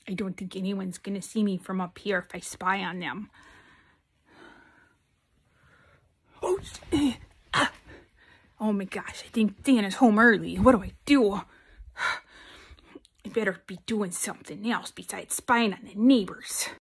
I don't think anyone's going to see me from up here if I spy on them. Oh, oh my gosh, I think Dan is home early. What do I do? I better be doing something else besides spying on the neighbors.